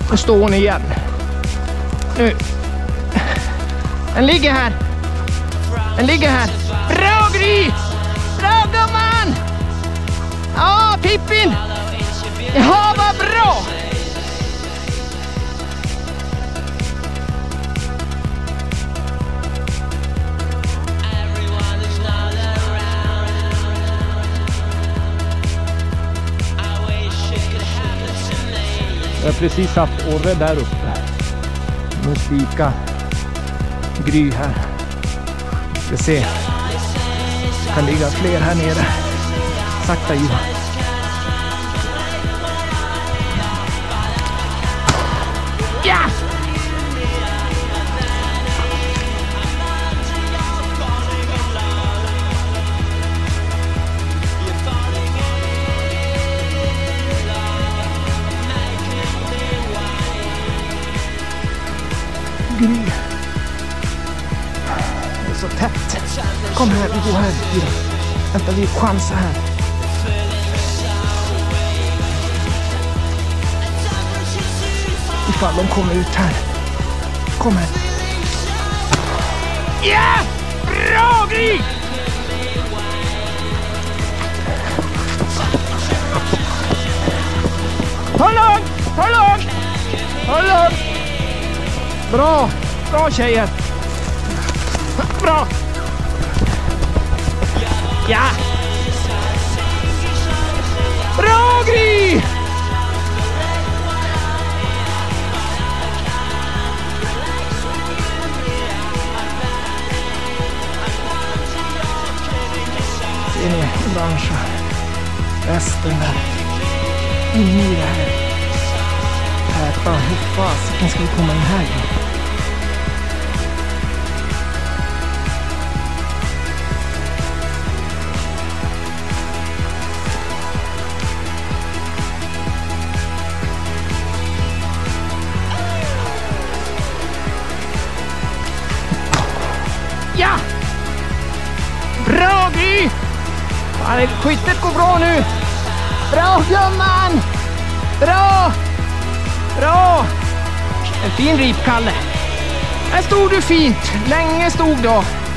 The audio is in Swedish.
Nu står hon igen. Nu. Den ligger här. Den ligger här. Bra Gry! Bra gumman! Ja, Pippin! Ja, vad bra! Jag har precis haft orre där uppe. Nu spika Gry här. Vi ser. Kan ligga fler här nere. Sakta i. Ja! Gry. Det är så tätt. Kom här, vi går här. Vänta, vi chansar här. Ifall de kommer ut här. Kom här. Ja! Bra Gry! Håll långt! Håll långt! Håll långt! Bra! Bra tjejer! Bra! Ja! Bra Gry! Ser ni orangea västen där? Inne i det här. Täta, hur fasiken ska vi komma in här? Ja! Bra Gry! Skyttet går bra nu! Bra gumman! Bra! Bra! En fin ripkalle. Här stod du fint. Länge stod då.